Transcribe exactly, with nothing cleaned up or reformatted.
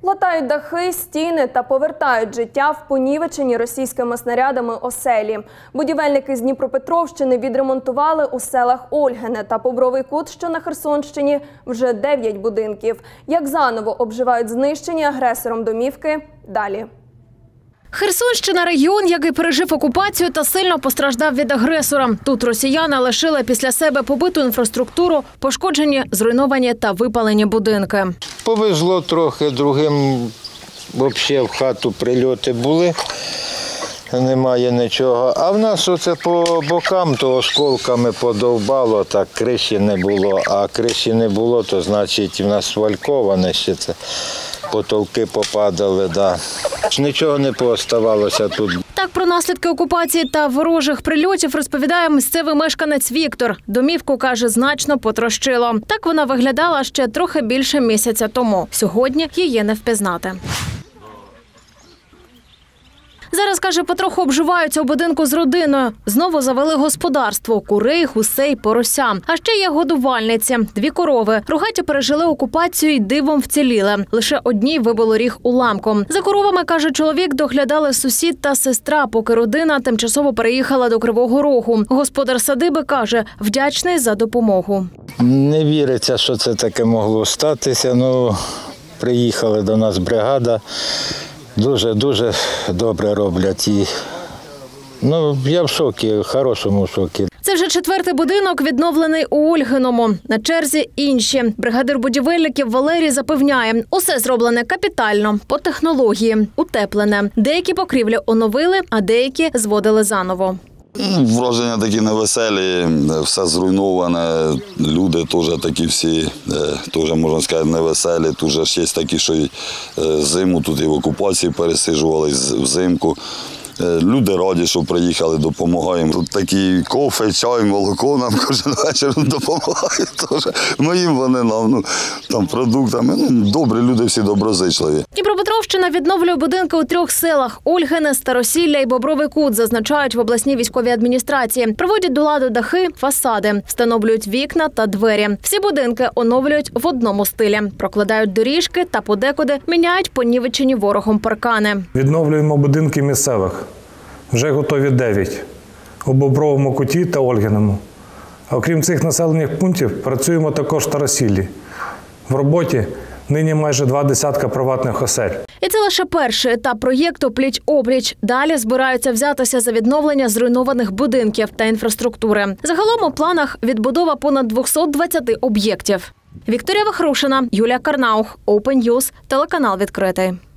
Латають дахи, стіни та повертають життя в понівечені російськими снарядами оселі. Будівельники з Дніпропетровщини відремонтували у селах Ольгине та Бобровий Кут, що на Херсонщині, вже дев'ять будинків. Як заново обживають знищені агресором домівки – далі. Херсонщина – регіон, який пережив окупацію та сильно постраждав від агресора. Тут росіяни лишили після себе побиту інфраструктуру, пошкоджені, зруйновані та випалені будинки. Повезло трохи, другим взагалі в хату прильоти були, немає нічого. А в нас оце по бокам, то осколками подовбало, так криші не було. А криші не було, то значить в нас вальковане ще це. Потолки попадали, да. Нічого не пооставалося тут. Так про наслідки окупації та ворожих прильотів розповідає місцевий мешканець Віктор. Домівку, каже, значно потрощило. Так вона виглядала ще трохи більше місяця тому. Сьогодні її не впізнати. Зараз, каже, потроху обживаються у будинку з родиною. Знову завели господарство – курей, гусей, порося. А ще є годувальниці – дві корови. Рогаті пережили окупацію і дивом вціліли. Лише одній вибило ріг уламком. За коровами, каже чоловік, доглядали сусід та сестра, поки родина тимчасово переїхала до Кривого Рогу. Господар садиби, каже, вдячний за допомогу. Не віриться, що це таке могло статися. Ну, приїхала до нас бригада. Дуже-дуже добре роблять. І, ну, я в шокі, в хорошому шокі. Це вже четвертий будинок, відновлений у Ольгиному. На черзі інші. Бригадир будівельників Валерій запевняє, усе зроблене капітально, по технології, утеплене. Деякі покрівлі оновили, а деякі зводили заново. Враження такі невеселі, все зруйноване, люди теж такі всі, теж, можна сказати, невеселі. Тут же ж є такі, що й зиму тут і в окупації пересиджували взимку. Люди раді, що приїхали, допомагаємо. Тут такі кофе, чай, молоко нам кожен вечір допомагають теж. Ну, їм вони нам, ну, там, продуктами. Ну, добрі люди, всі доброзичливі. Дніпропетровщина відновлює будинки у трьох селах – Ольгине, Старосілля і Бобровий Кут, зазначають в обласній військовій адміністрації. Приводять до ладу дахи, фасади, встановлюють вікна та двері. Всі будинки оновлюють в одному стилі. Прокладають доріжки та подекуди міняють понівечені ворогом паркани. Відновлюємо будинки місцевих. Вже готові дев'ять у Бобровому Куті та Ольгиному. А окрім цих населених пунктів, працюємо також в Старосіллі. В роботі нині майже два десятка приватних осель. І це лише перший етап проєкту «Пліч-опліч». Далі збираються взятися за відновлення зруйнованих будинків та інфраструктури. Загалом у планах відбудова понад двохсот двадцяти об'єктів. Вікторія Вахрушина, Юлія Карнаух, Open News, телеканал «Відкритий».